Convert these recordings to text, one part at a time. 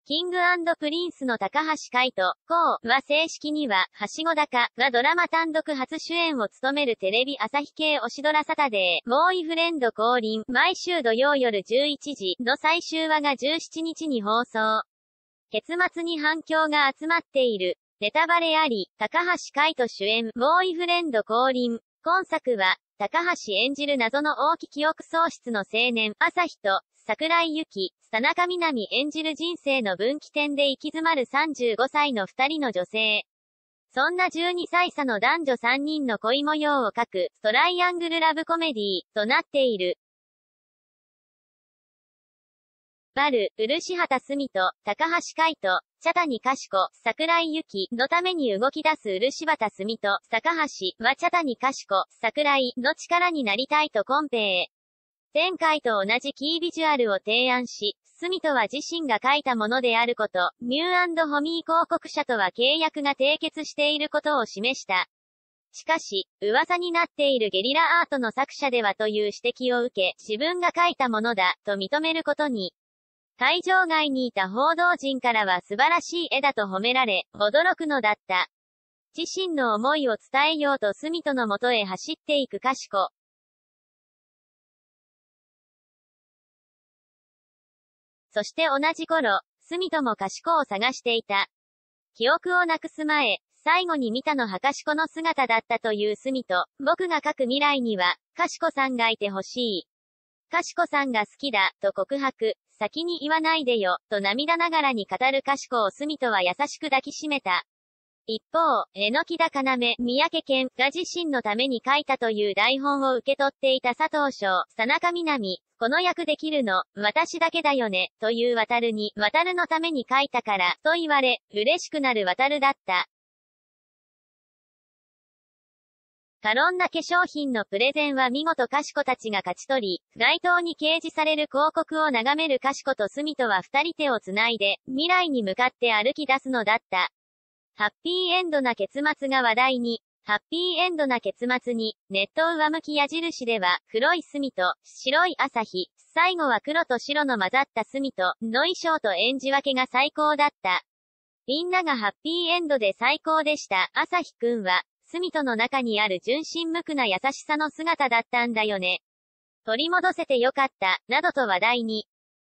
キング&プリンスの高橋海人、は正式には、はしご高がドラマ単独初主演を務めるテレビ朝日系推しドラサタデー、ボーイフレンド降臨、毎週土曜夜11時の最終話が17日に放送。結末に反響が集まっている。ネタバレあり、高橋海人主演、ボーイフレンド降臨。今作は、高橋演じる謎の大き記憶喪失の青年、朝日と、桜井由紀、田中みな実演じる人生の分岐点で行き詰まる35歳の2人の女性。そんな12歳差の男女3人の恋模様を描く、トライアングルラブコメディー、となっている。漆畑澄人、高橋海人、茶谷賢、桜井由紀のために動き出す漆畑澄人、高橋は茶谷賢、桜井の力になりたいとコンペへ。前回と同じキービジュアルを提案し、澄人は自身が書いたものであること、ミュー&ホミー広告社とは契約が締結していることを示した。しかし、噂になっているゲリラアートの作者ではという指摘を受け、自分が書いたものだ、と認めることに。会場外にいた報道陣からは素晴らしい絵だと褒められ、驚くのだった。自身の思いを伝えようと澄人のもとへ走っていく賢。そして同じ頃、澄人も賢を探していた。記憶をなくす前、最後に見たのは賢の姿だったという澄人。僕が書く未来には、賢さんがいてほしい。賢さんが好きだ、と告白。先に言わないでよ、と涙ながらに語る賢を澄人は優しく抱きしめた。一方、榎田要、三宅健が自身のために書いたという台本を受け取っていた佐藤翔、田中みな実、この役できるの、私だけだよね、という渡に、渡のために書いたから、と言われ、嬉しくなる渡だった。カロンナ化粧品のプレゼンは見事賢たちが勝ち取り、街頭に掲示される広告を眺める賢と澄人は二人手をつないで、未来に向かって歩き出すのだった。ハッピーエンドな結末が話題に。ハッピーエンドな結末に、ネット上向き矢印では、黒い澄人、白い朝日、最後は黒と白の混ざった澄人の衣装と演じ分けが最高だった。みんながハッピーエンドで最高でした。朝日くんは、澄人の中にある純真無垢な優しさの姿だったんだよね。取り戻せてよかった、などと話題に。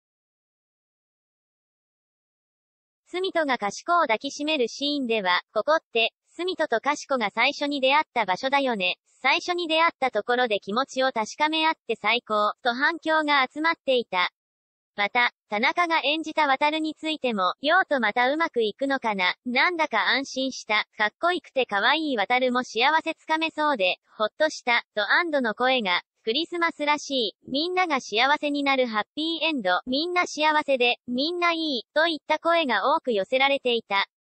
澄人が賢を抱きしめるシーンでは、ここって、澄人と賢が最初に出会った場所だよね。最初に出会ったところで気持ちを確かめ合って最高、と反響が集まっていた。また、田中が演じた渡についても、陽とまたうまくいくのかな、なんだか安心した、かっこよくて可愛い渡も幸せつかめそうで、ほっとした、と安堵の声が、クリスマスらしい、みんなが幸せになるハッピーエンド、みんな幸せで、みんないい、といった声が多く寄せられていた。